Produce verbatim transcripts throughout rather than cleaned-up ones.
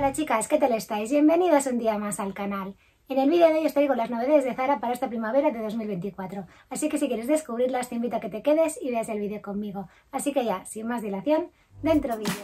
Hola chicas, ¿qué tal estáis? Bienvenidas un día más al canal. En el vídeo de hoy os traigo las novedades de Zara para esta primavera de dos mil veinticuatro, así que si quieres descubrirlas te invito a que te quedes y veas el vídeo conmigo. Así que ya, sin más dilación, dentro vídeo.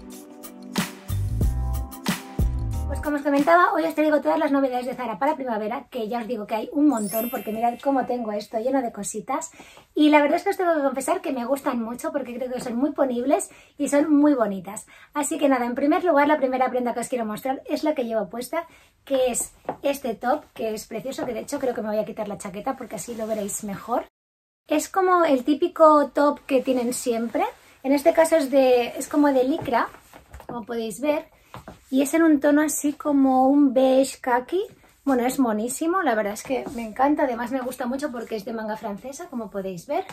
Pues como os comentaba, hoy os traigo todas las novedades de Zara para primavera, que ya os digo que hay un montón, porque mirad cómo tengo esto lleno de cositas. Y la verdad es que os tengo que confesar que me gustan mucho, porque creo que son muy ponibles y son muy bonitas. Así que nada, en primer lugar, la primera prenda que os quiero mostrar es la que llevo puesta, que es este top, que es precioso, que de hecho creo que me voy a quitar la chaqueta, porque así lo veréis mejor. Es como el típico top que tienen siempre. En este caso es, de, es como de licra, como podéis ver. Y es en un tono así como un beige khaki. Bueno, es monísimo, la verdad es que me encanta. Además me gusta mucho porque es de manga francesa, como podéis ver.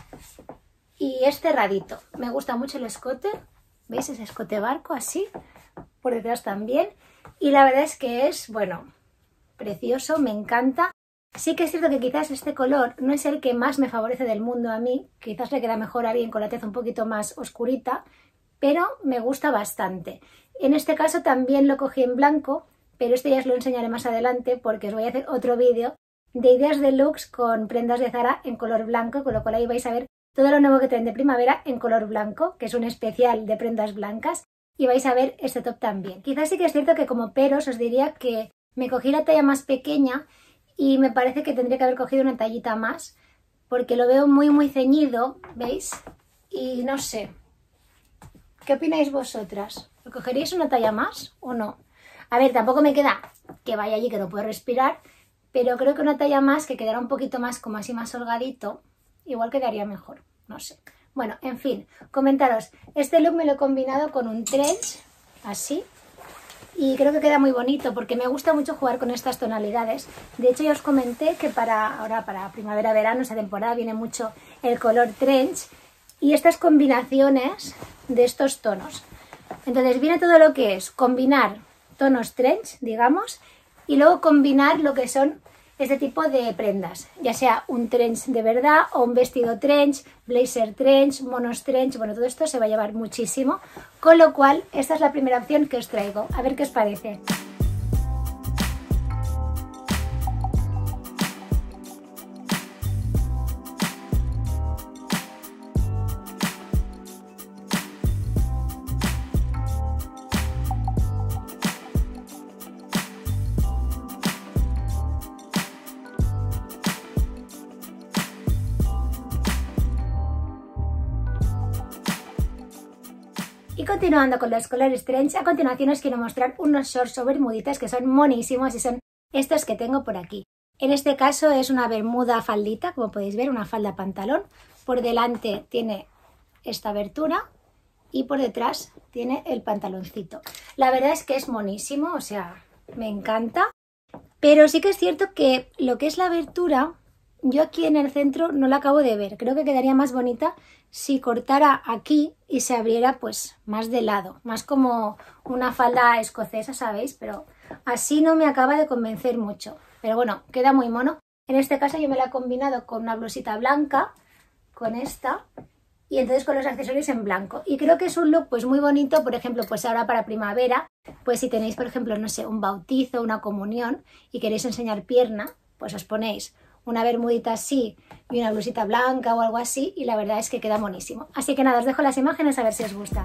Y es cerradito. Me gusta mucho el escote. ¿Veis? Ese escote barco así. Por detrás también. Y la verdad es que es, bueno, precioso, me encanta. Sí que es cierto que quizás este color no es el que más me favorece del mundo a mí. Quizás le queda mejor a alguien con la tez un poquito más oscurita. Pero me gusta bastante. En este caso también lo cogí en blanco, pero este ya os lo enseñaré más adelante porque os voy a hacer otro vídeo de ideas de looks con prendas de Zara en color blanco, con lo cual ahí vais a ver todo lo nuevo que traen de primavera en color blanco, que es un especial de prendas blancas, y vais a ver este top también. Quizás sí que es cierto que como peros os diría que me cogí la talla más pequeña y me parece que tendría que haber cogido una tallita más, porque lo veo muy muy ceñido, ¿veis? Y no sé. ¿Qué opináis vosotras? ¿Lo cogeríais una talla más o no? A ver, tampoco me queda que vaya allí que no puedo respirar, pero creo que una talla más, que quedara un poquito más, como así más holgadito, igual quedaría mejor, no sé. Bueno, en fin, comentaros, este look me lo he combinado con un trench, así, y creo que queda muy bonito porque me gusta mucho jugar con estas tonalidades. De hecho, ya os comenté que para ahora, para primavera-verano, esa temporada, viene mucho el color trench y estas combinaciones de estos tonos. Entonces viene todo lo que es combinar tonos trench, digamos, y luego combinar lo que son este tipo de prendas, ya sea un trench de verdad o un vestido trench, blazer trench, monos trench, bueno, todo esto se va a llevar muchísimo, con lo cual esta es la primera opción que os traigo, a ver qué os parece. Y continuando con los colores trench, a continuación os quiero mostrar unos shorts o bermuditas que son monísimos y son estos que tengo por aquí. En este caso es una bermuda faldita, como podéis ver, una falda pantalón. Por delante tiene esta abertura y por detrás tiene el pantaloncito. La verdad es que es monísimo, o sea, me encanta. Pero sí que es cierto que lo que es la abertura, yo aquí en el centro no la acabo de ver. Creo que quedaría más bonita si cortara aquí y se abriera pues más de lado, más como una falda escocesa, ¿sabéis? Pero así no me acaba de convencer mucho. Pero bueno, queda muy mono. En este caso yo me la he combinado con una blusita blanca, con esta, y entonces con los accesorios en blanco. Y creo que es un look pues muy bonito, por ejemplo, pues ahora para primavera, pues si tenéis, por ejemplo, no sé, un bautizo, una comunión y queréis enseñar pierna, pues os ponéis una bermudita así y una blusita blanca o algo así y la verdad es que queda monísimo. Así que nada, os dejo las imágenes a ver si os gusta.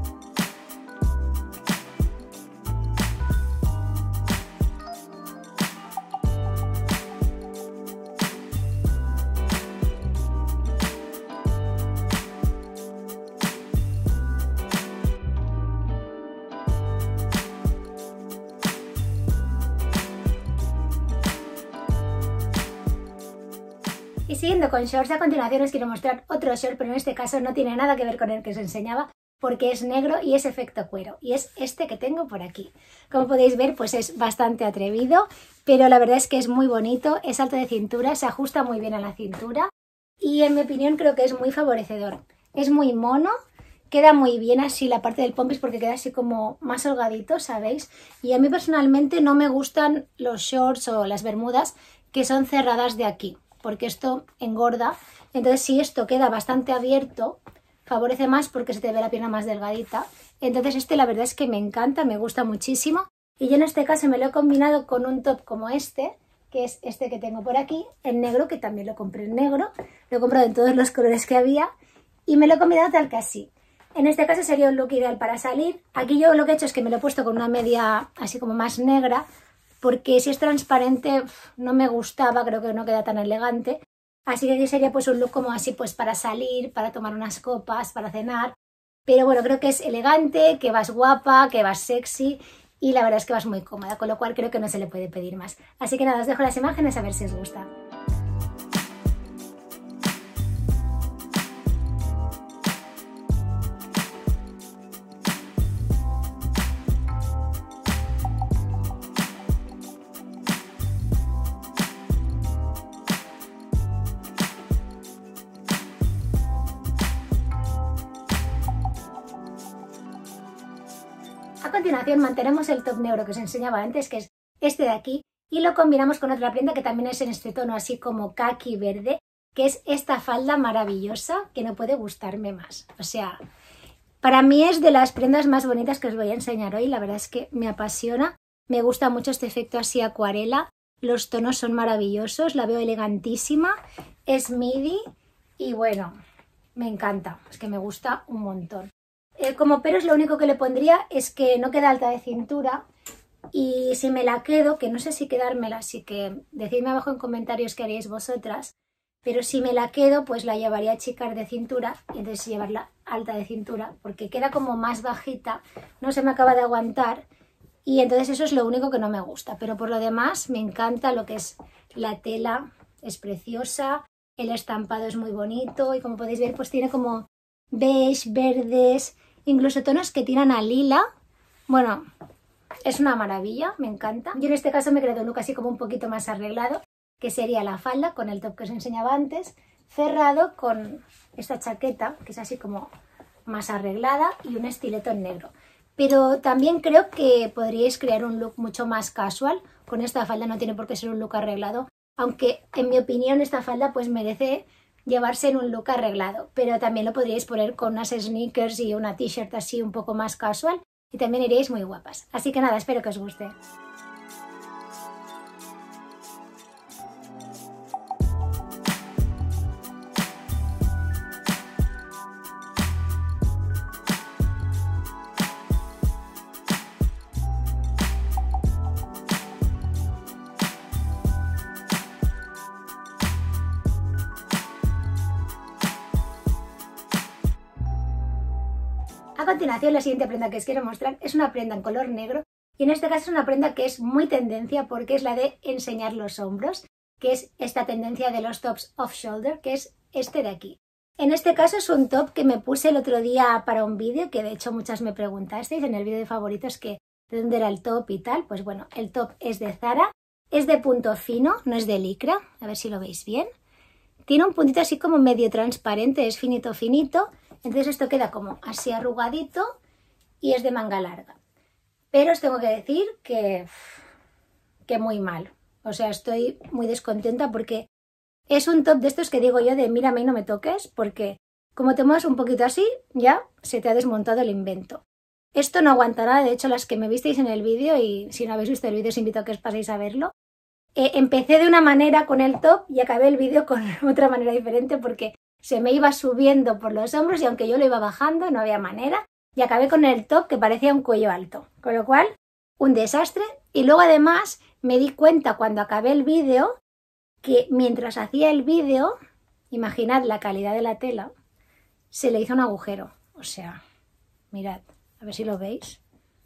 Y siguiendo con shorts, a continuación os quiero mostrar otro short, pero en este caso no tiene nada que ver con el que os enseñaba, porque es negro y es efecto cuero, y es este que tengo por aquí. Como podéis ver, pues es bastante atrevido, pero la verdad es que es muy bonito, es alto de cintura, se ajusta muy bien a la cintura, y en mi opinión creo que es muy favorecedor. Es muy mono, queda muy bien así la parte del pompis porque queda así como más holgadito, ¿sabéis? Y a mí personalmente no me gustan los shorts o las bermudas que son cerradas de aquí, porque esto engorda. Entonces si esto queda bastante abierto, favorece más porque se te ve la pierna más delgadita. Entonces este la verdad es que me encanta, me gusta muchísimo. Y yo en este caso me lo he combinado con un top como este, que es este que tengo por aquí, en negro, que también lo compré en negro. Lo he comprado en todos los colores que había y me lo he combinado tal que así. En este caso sería un look ideal para salir. Aquí yo lo que he hecho es que me lo he puesto con una media así como más negra, porque si es transparente no me gustaba, creo que no queda tan elegante. Así que aquí sería pues un look como así pues para salir, para tomar unas copas, para cenar. Pero bueno, creo que es elegante, que vas guapa, que vas sexy y la verdad es que vas muy cómoda, con lo cual creo que no se le puede pedir más. Así que nada, os dejo las imágenes a ver si os gusta. A continuación mantenemos el top negro que os enseñaba antes, que es este de aquí, y lo combinamos con otra prenda que también es en este tono así como caqui verde, que es esta falda maravillosa que no puede gustarme más. O sea, para mí es de las prendas más bonitas que os voy a enseñar hoy, la verdad es que me apasiona, me gusta mucho este efecto así acuarela, los tonos son maravillosos, la veo elegantísima, es midi y bueno, me encanta, es que me gusta un montón. Eh, como peros lo único que le pondría es que no queda alta de cintura y si me la quedo, que no sé si quedármela, así que decidme abajo en comentarios qué haríais vosotras, pero si me la quedo pues la llevaría a achicar de cintura y entonces llevarla alta de cintura porque queda como más bajita, no se me acaba de aguantar y entonces eso es lo único que no me gusta, pero por lo demás me encanta lo que es la tela, es preciosa, el estampado es muy bonito y como podéis ver pues tiene como beige, verdes, incluso tonos que tiran a lila. Bueno, es una maravilla, me encanta. Yo en este caso me he creado un look así como un poquito más arreglado, que sería la falda con el top que os enseñaba antes, cerrado con esta chaqueta, que es así como más arreglada, y un estileto en negro. Pero también creo que podríais crear un look mucho más casual. Con esta falda no tiene por qué ser un look arreglado, aunque en mi opinión esta falda pues merece llevarse en un look arreglado, pero también lo podríais poner con unas sneakers y una t-shirt así un poco más casual y también iríais muy guapas. Así que nada, espero que os guste. A continuación, la siguiente prenda que os quiero mostrar es una prenda en color negro y en este caso es una prenda que es muy tendencia porque es la de enseñar los hombros, que es esta tendencia de los tops off-shoulder, que es este de aquí. En este caso es un top que me puse el otro día para un vídeo, que de hecho muchas me preguntasteis en el vídeo de favoritos que de dónde era el top y tal. Pues bueno, el top es de Zara, es de punto fino, no es de licra, a ver si lo veis bien. Tiene un puntito así como medio transparente, es finito finito. Entonces esto queda como así arrugadito y es de manga larga. Pero os tengo que decir que, que muy mal. O sea, estoy muy descontenta porque es un top de estos que digo yo de mírame y no me toques, porque como te mueves un poquito así, ya se te ha desmontado el invento. Esto no aguantará, de hecho las que me visteis en el vídeo, y si no habéis visto el vídeo os invito a que os paséis a verlo. Eh, empecé de una manera con el top y acabé el vídeo con otra manera diferente porque se me iba subiendo por los hombros y aunque yo lo iba bajando no había manera y acabé con el top que parecía un cuello alto, con lo cual un desastre. Y luego además me di cuenta cuando acabé el vídeo que mientras hacía el vídeo, imaginad la calidad de la tela, se le hizo un agujero, o sea, mirad, a ver si lo veis,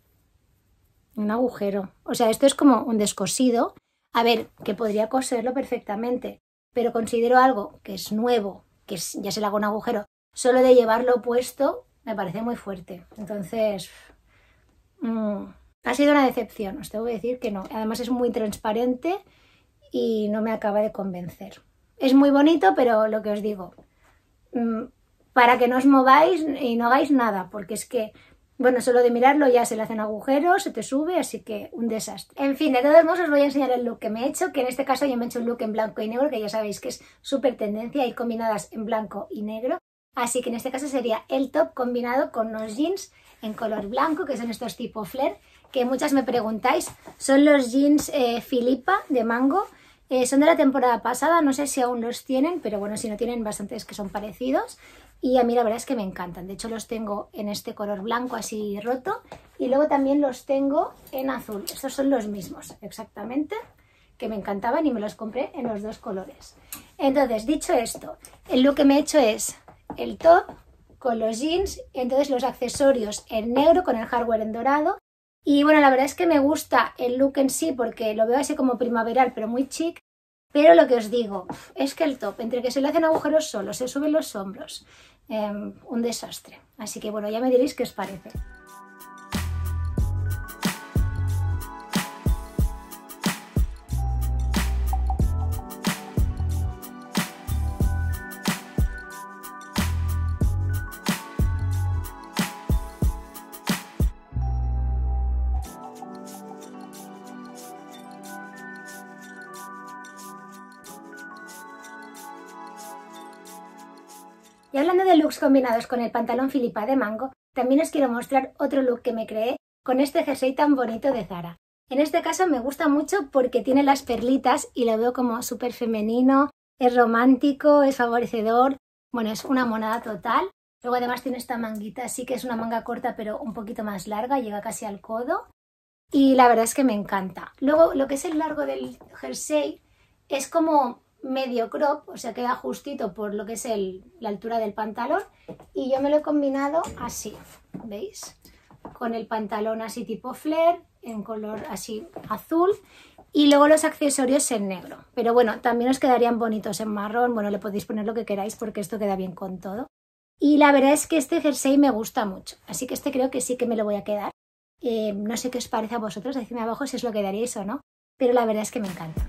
un agujero, o sea, esto es como un descosido. A ver, que podría coserlo perfectamente, pero considero algo que es nuevo, que ya se le haga un agujero, solo de llevarlo puesto me parece muy fuerte. Entonces, mmm, ha sido una decepción, os tengo que decir que no. Además es muy transparente y no me acaba de convencer. Es muy bonito, pero lo que os digo, mmm, para que no os mováis y no hagáis nada, porque es que, bueno, solo de mirarlo ya se le hacen agujeros, se te sube, así que un desastre. En fin, de todos modos os voy a enseñar el look que me he hecho, que en este caso yo me he hecho un look en blanco y negro, que ya sabéis que es súper tendencia y combinadas en blanco y negro. Así que en este caso sería el top combinado con unos jeans en color blanco, que son estos tipo flare, que muchas me preguntáis, son los jeans eh, Filipa de Mango. Eh, son de la temporada pasada, no sé si aún los tienen, pero bueno, si no tienen bastantes que son parecidos. Y a mí la verdad es que me encantan. De hecho los tengo en este color blanco así roto y luego también los tengo en azul. Estos son los mismos exactamente, que me encantaban y me los compré en los dos colores. Entonces, dicho esto, el look que me he hecho es el top con los jeans, entonces los accesorios en negro con el hardware en dorado. Y bueno, la verdad es que me gusta el look en sí porque lo veo así como primaveral, pero muy chic. Pero lo que os digo es que el top, entre que se le hacen agujeros solos, se suben los hombros, eh, un desastre. Así que bueno, ya me diréis qué os parece. Y hablando de looks combinados con el pantalón Filipa de Mango, también os quiero mostrar otro look que me creé con este jersey tan bonito de Zara. En este caso me gusta mucho porque tiene las perlitas y lo veo como súper femenino, es romántico, es favorecedor, bueno, es una monada total. Luego además tiene esta manguita, así que es una manga corta pero un poquito más larga, llega casi al codo. Y la verdad es que me encanta. Luego lo que es el largo del jersey es como medio crop, o sea queda justito por lo que es el, la altura del pantalón, y yo me lo he combinado así, ¿veis? Con el pantalón así tipo flare, en color así azul, y luego los accesorios en negro. Pero bueno, también os quedarían bonitos en marrón, bueno, le podéis poner lo que queráis porque esto queda bien con todo. Y la verdad es que este jersey me gusta mucho, así que este creo que sí que me lo voy a quedar. Eh, no sé qué os parece a vosotros, decidme abajo si os lo quedaríais o no, pero la verdad es que me encanta.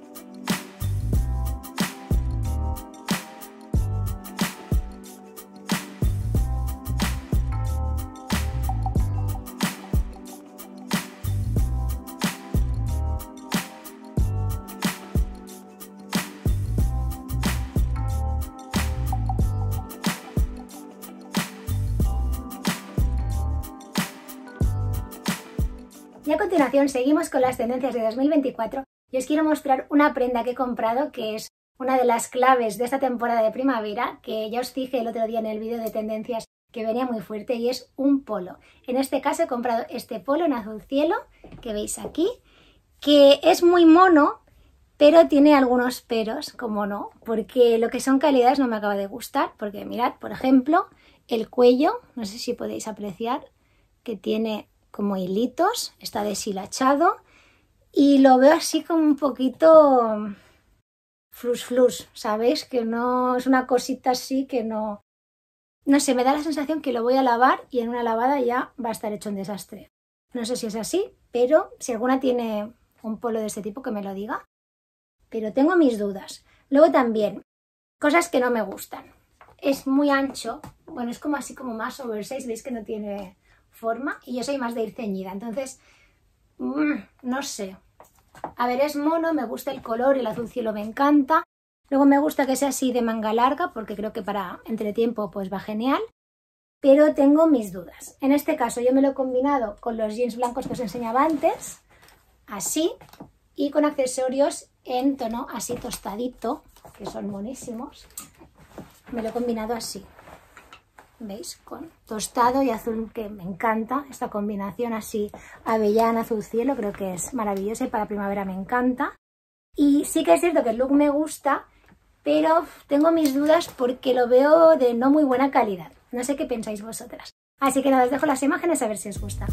Y a continuación seguimos con las tendencias de dos mil veinticuatro y os quiero mostrar una prenda que he comprado que es una de las claves de esta temporada de primavera, que ya os dije el otro día en el vídeo de tendencias que venía muy fuerte, y es un polo. En este caso he comprado este polo en azul cielo que veis aquí, que es muy mono, pero tiene algunos peros, como no, porque lo que son calidades no me acaba de gustar, porque mirad, por ejemplo, el cuello, no sé si podéis apreciar, que tiene como hilitos, está deshilachado y lo veo así como un poquito flus flus, ¿sabéis? Que no es una cosita así que no... No sé, me da la sensación que lo voy a lavar y en una lavada ya va a estar hecho un desastre. No sé si es así, pero si alguna tiene un polo de este tipo que me lo diga. Pero tengo mis dudas. Luego también, cosas que no me gustan. Es muy ancho, bueno, es como así como más oversize, veis que no tiene forma y yo soy más de ir ceñida, entonces mmm, no sé. A ver, es mono, me gusta el color, el azul cielo me encanta. Luego me gusta que sea así de manga larga porque creo que para entretiempo pues va genial, pero tengo mis dudas. En este caso yo me lo he combinado con los jeans blancos que os enseñaba antes, así, y con accesorios en tono así tostadito, que son buenísimos. Me lo he combinado así, ¿veis? Con tostado y azul, que me encanta esta combinación así avellana, azul cielo, creo que es maravillosa y para primavera me encanta. Y sí que es cierto que el look me gusta, pero tengo mis dudas porque lo veo de no muy buena calidad. No sé qué pensáis vosotras. Así que nada, os dejo las imágenes a ver si os gusta.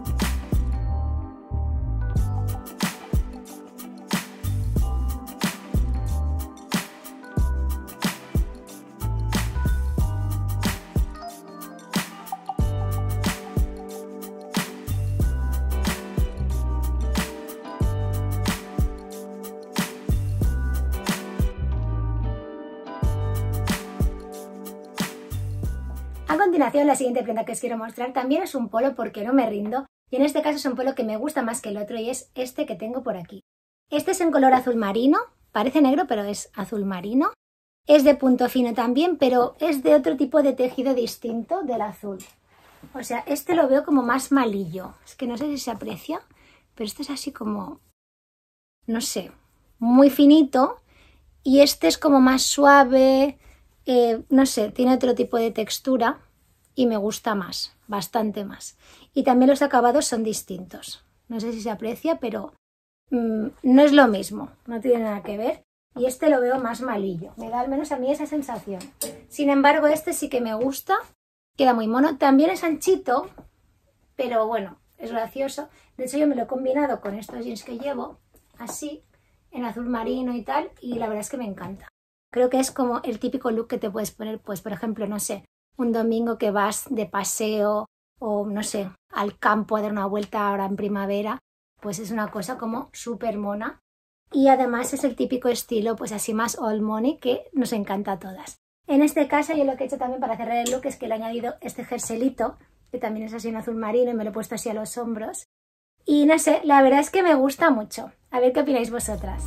A continuación, la siguiente prenda que os quiero mostrar también es un polo porque no me rindo, y en este caso es un polo que me gusta más que el otro y es este que tengo por aquí. Este es en color azul marino, parece negro pero es azul marino, es de punto fino también, pero es de otro tipo de tejido distinto del azul. O sea, este lo veo como más malillo. Es que no sé si se aprecia, pero este es así como, no sé, muy finito. Y este es como más suave, eh, no sé, tiene otro tipo de textura y me gusta más, bastante más. Y también los acabados son distintos. No sé si se aprecia, pero mmm, no es lo mismo, no tiene nada que ver. Y este lo veo más malillo, me da al menos a mí esa sensación. Sin embargo, este sí que me gusta, queda muy mono. También es anchito, pero bueno, es gracioso. De hecho, yo me lo he combinado con estos jeans que llevo, así, en azul marino y tal, y la verdad es que me encanta. Creo que es como el típico look que te puedes poner, pues por ejemplo, no sé, un domingo que vas de paseo o no sé, al campo a dar una vuelta ahora en primavera, pues es una cosa como súper mona. Y además es el típico estilo, pues así más old money, que nos encanta a todas. En este caso yo lo que he hecho también para cerrar el look es que le he añadido este jerselito, que también es así en azul marino y me lo he puesto así a los hombros. Y no sé, la verdad es que me gusta mucho. A ver qué opináis vosotras.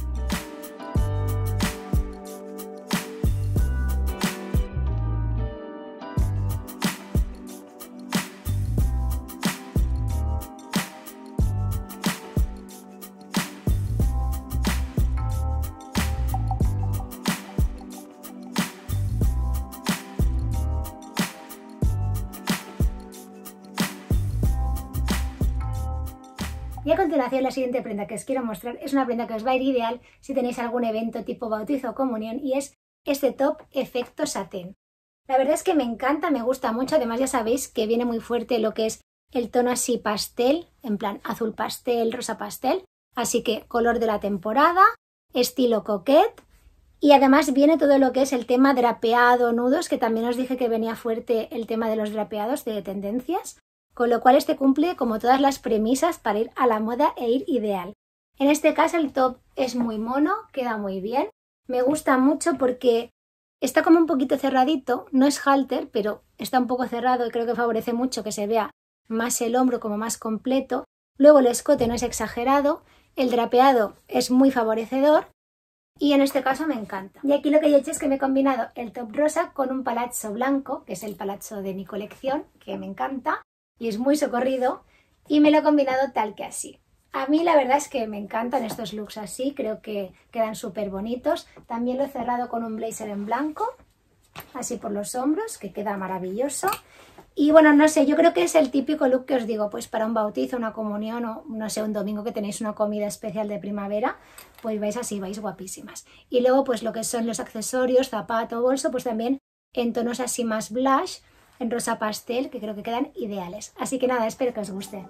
Y a continuación la siguiente prenda que os quiero mostrar es una prenda que os va a ir ideal si tenéis algún evento tipo bautizo o comunión, y es este top efecto satén. La verdad es que me encanta, me gusta mucho, además ya sabéis que viene muy fuerte lo que es el tono así pastel, en plan azul pastel, rosa pastel, así que color de la temporada, estilo coquette, y además viene todo lo que es el tema drapeado, nudos, que también os dije que venía fuerte el tema de los drapeados de tendencias. Con lo cual este cumple como todas las premisas para ir a la moda e ir ideal. En este caso el top es muy mono, queda muy bien, me gusta mucho porque está como un poquito cerradito, no es halter, pero está un poco cerrado y creo que favorece mucho que se vea más el hombro como más completo. Luego el escote no es exagerado, el drapeado es muy favorecedor y en este caso me encanta. Y aquí lo que yo he hecho es que me he combinado el top rosa con un palazzo blanco, que es el palazzo de mi colección, que me encanta. Y es muy socorrido y me lo he combinado tal que así. A mí la verdad es que me encantan estos looks así, creo que quedan súper bonitos. También lo he cerrado con un blazer en blanco, así por los hombros, que queda maravilloso. Y bueno, no sé, yo creo que es el típico look que os digo, pues para un bautizo, una comunión o no sé, un domingo que tenéis una comida especial de primavera, pues vais así, vais guapísimas. Y luego pues lo que son los accesorios, zapato, bolso, pues también en tonos así más blush, en rosa pastel, que creo que quedan ideales. Así que nada, espero que os guste.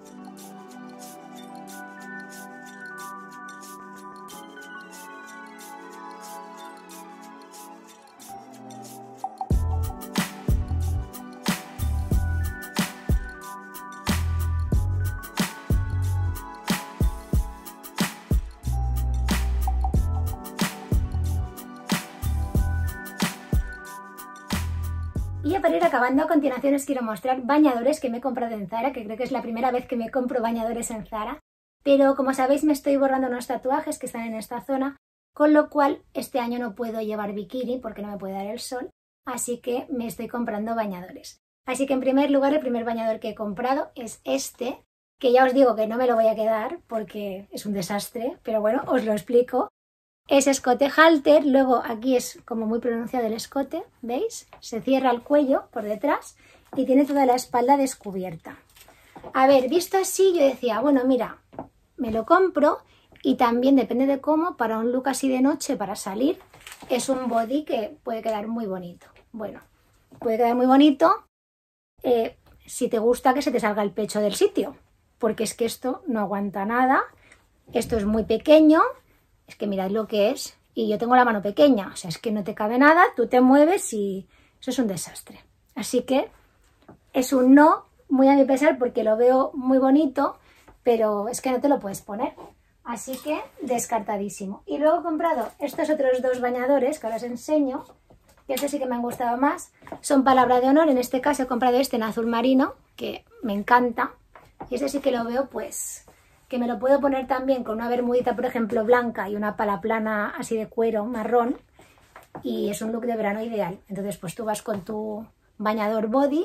Y ya para ir acabando, a continuación os quiero mostrar bañadores que me he comprado en Zara, que creo que es la primera vez que me compro bañadores en Zara. Pero como sabéis me estoy borrando unos tatuajes que están en esta zona, con lo cual este año no puedo llevar bikini porque no me puede dar el sol, así que me estoy comprando bañadores. Así que en primer lugar el primer bañador que he comprado es este, que ya os digo que no me lo voy a quedar porque es un desastre, pero bueno, os lo explico. Es escote halter, luego aquí es como muy pronunciado el escote, ¿veis? Se cierra el cuello por detrás y tiene toda la espalda descubierta. A ver, visto así yo decía, bueno mira, me lo compro y también depende de cómo, para un look así de noche, para salir, es un body que puede quedar muy bonito. Bueno, puede quedar muy bonito eh, si te gusta que se te salga el pecho del sitio, porque es que esto no aguanta nada, esto es muy pequeño. Es que mirad lo que es, y yo tengo la mano pequeña, o sea, es que no te cabe nada, tú te mueves y eso es un desastre. Así que es un no, muy a mi pesar, porque lo veo muy bonito, pero es que no te lo puedes poner. Así que descartadísimo. Y luego he comprado estos otros dos bañadores que ahora os enseño, que estos sí que me han gustado más. Son palabra de honor, en este caso he comprado este en azul marino, que me encanta, y este sí que lo veo pues que me lo puedo poner también con una bermudita, por ejemplo, blanca y una pala plana así de cuero marrón, y es un look de verano ideal. Entonces pues tú vas con tu bañador body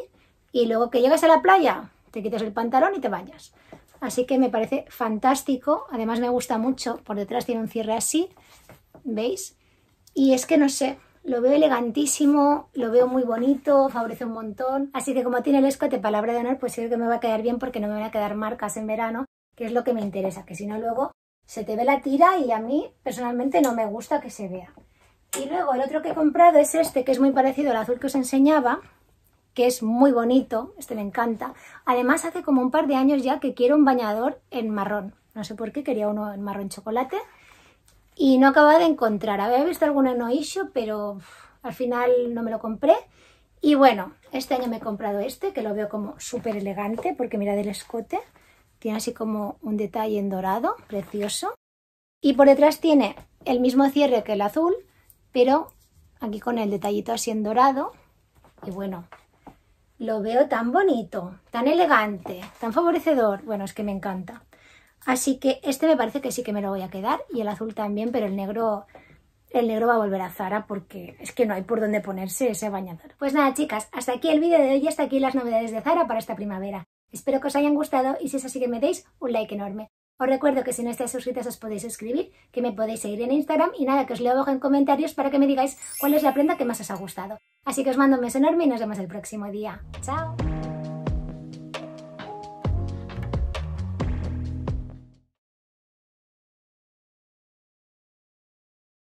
y luego que llegas a la playa, te quitas el pantalón y te bañas. Así que me parece fantástico, además me gusta mucho, por detrás tiene un cierre así, ¿veis? Y es que no sé, lo veo elegantísimo, lo veo muy bonito, favorece un montón. Así que como tiene el escote palabra de honor, pues creo que me va a quedar bien porque no me van a quedar marcas en verano, que es lo que me interesa, que si no luego se te ve la tira y a mí personalmente no me gusta que se vea. Y luego el otro que he comprado es este, que es muy parecido al azul que os enseñaba, que es muy bonito, este me encanta. Además hace como un par de años ya que quiero un bañador en marrón, no sé por qué, quería uno en marrón chocolate y no acababa de encontrar. Había visto alguno en No Issue, pero uf, al final no me lo compré. Y bueno, este año me he comprado este, que lo veo como súper elegante, porque mirad el escote, tiene así como un detalle en dorado, precioso. Y por detrás tiene el mismo cierre que el azul, pero aquí con el detallito así en dorado. Y bueno, lo veo tan bonito, tan elegante, tan favorecedor. Bueno, es que me encanta. Así que este me parece que sí que me lo voy a quedar y el azul también, pero el negro, el negro va a volver a Zara porque es que no hay por dónde ponerse ese bañador. Pues nada, chicas, hasta aquí el vídeo de hoy y hasta aquí las novedades de Zara para esta primavera. Espero que os hayan gustado y si es así que me deis un like enorme. Os recuerdo que si no estáis suscritos os podéis suscribir, que me podéis seguir en Instagram y nada, que os leo abajo en comentarios para que me digáis cuál es la prenda que más os ha gustado. Así que os mando un beso enorme y nos vemos el próximo día. ¡Chao!